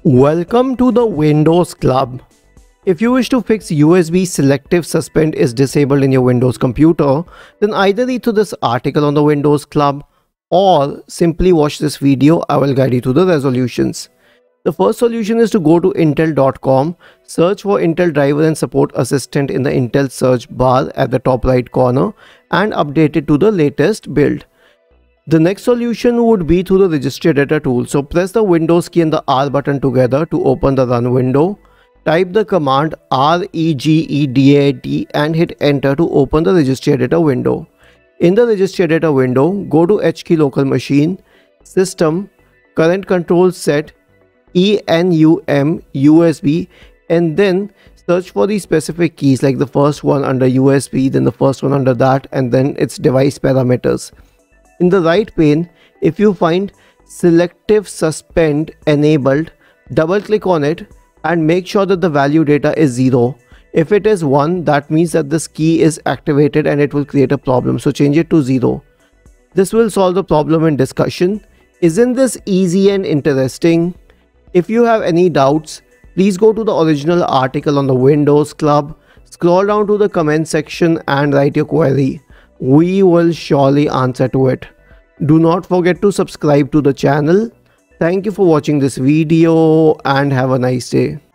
Welcome to the Windows Club. If you wish to fix USB Selective Suspend is disabled in your Windows computer, then either read through this article on the Windows Club or simply watch this video. I will guide you to the resolutions. The first solution is to go to intel.com, search for Intel driver and support assistant in the Intel search bar at the top right corner and update it to the latest build. The next solution would be through the Registry Editor tool. So press the Windows key and the R button together to open the run window. Type the command regedat and hit enter to open the Registry Editor window. In the Registry Editor window, go to HKey local machine, system, current control set, enum USB, and then search for the specific keys like the first one under USB, then the first one under that, and then its device parameters. In the right pane, if you find Selective Suspend enabled, double click on it and make sure that the value data is 0. If it is 1, that means that this key is activated and it will create a problem. So change it to 0. This will solve the problem in discussion. Isn't this easy and interesting? If you have any doubts, please go to the original article on the Windows Club, scroll down to the comment section and write your query. We will surely answer to it. Do not forget to subscribe to the channel. Thank you for watching this video and have a nice day.